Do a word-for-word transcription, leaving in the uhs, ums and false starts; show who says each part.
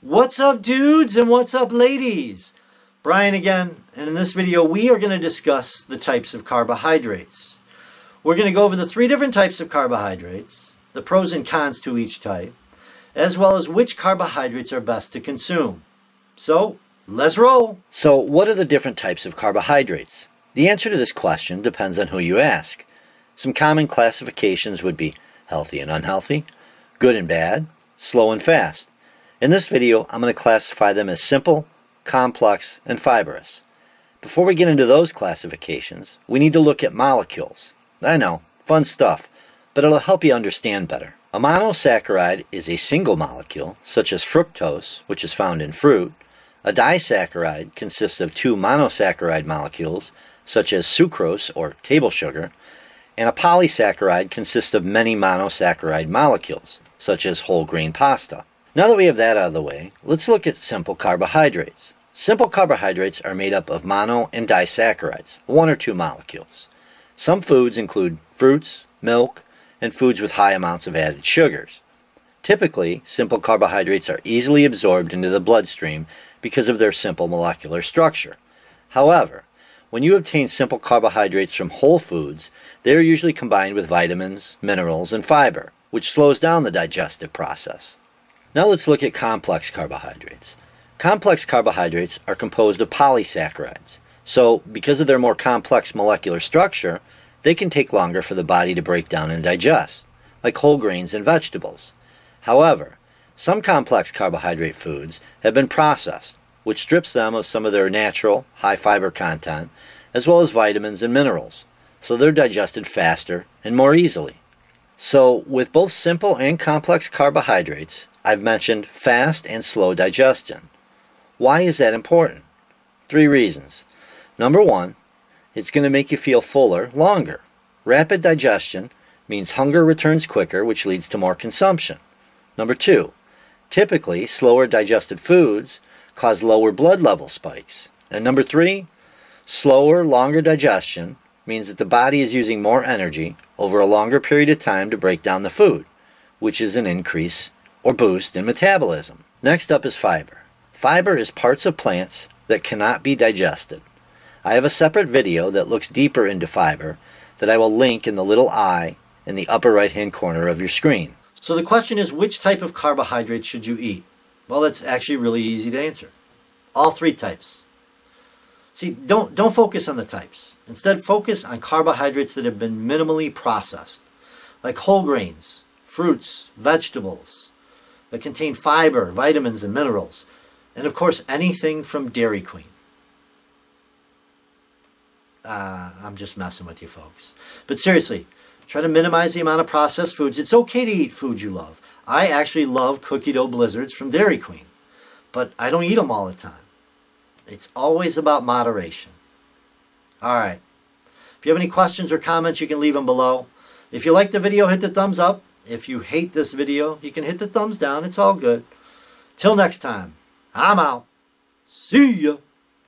Speaker 1: What's up, dudes, and what's up, ladies? Brian again, and in this video we are going to discuss the types of carbohydrates. We're going to go over the three different types of carbohydrates, the pros and cons to each type, as well as which carbohydrates are best to consume. So, let's roll! So, what are the different types of carbohydrates? The answer to this question depends on who you ask. Some common classifications would be healthy and unhealthy, good and bad, slow and fast. In this video, I'm going to classify them as simple, complex, and fibrous. Before we get into those classifications, we need to look at molecules. I know, fun stuff, but it'll help you understand better. A monosaccharide is a single molecule, such as fructose, which is found in fruit. A disaccharide consists of two monosaccharide molecules, such as sucrose or table sugar, and a polysaccharide consists of many monosaccharide molecules, such as whole grain pasta. Now that we have that out of the way, let's look at simple carbohydrates. Simple carbohydrates are made up of mono and disaccharides, one or two molecules. Some foods include fruits, milk, and foods with high amounts of added sugars. Typically, simple carbohydrates are easily absorbed into the bloodstream because of their simple molecular structure. However, when you obtain simple carbohydrates from whole foods, they are usually combined with vitamins, minerals, and fiber, which slows down the digestive process. Now let's look at complex carbohydrates. Complex carbohydrates are composed of polysaccharides. So, because of their more complex molecular structure, they can take longer for the body to break down and digest, like whole grains and vegetables. However, some complex carbohydrate foods have been processed, which strips them of some of their natural, high fiber content, as well as vitamins and minerals, so they're digested faster and more easily. So, with both simple and complex carbohydrates, I've mentioned fast and slow digestion. Why is that important? Three reasons. Number one, it's going to make you feel fuller longer. Rapid digestion means hunger returns quicker, which leads to more consumption. Number two, typically slower digested foods cause lower blood level spikes. And number three, slower, longer digestion means that the body is using more energy over a longer period of time to break down the food, which is an increase or boost in metabolism. Next up is fiber. Fiber is parts of plants that cannot be digested. I have a separate video that looks deeper into fiber that I will link in the little eye in the upper right hand corner of your screen. So the question is, which type of carbohydrates should you eat? Well, it's actually really easy to answer. All three types. See, don't, don't focus on the types. Instead, focus on carbohydrates that have been minimally processed, like whole grains, fruits, vegetables, that contain fiber, vitamins, and minerals, and of course anything from Dairy Queen. Uh, I'm just messing with you folks. But seriously, try to minimize the amount of processed foods. It's okay to eat food you love. I actually love cookie dough blizzards from Dairy Queen, but I don't eat them all the time. It's always about moderation. Alright, if you have any questions or comments, you can leave them below. If you like the video, hit the thumbs up. If you hate this video, you can hit the thumbs down. It's all good. Till next time, I'm out. See ya.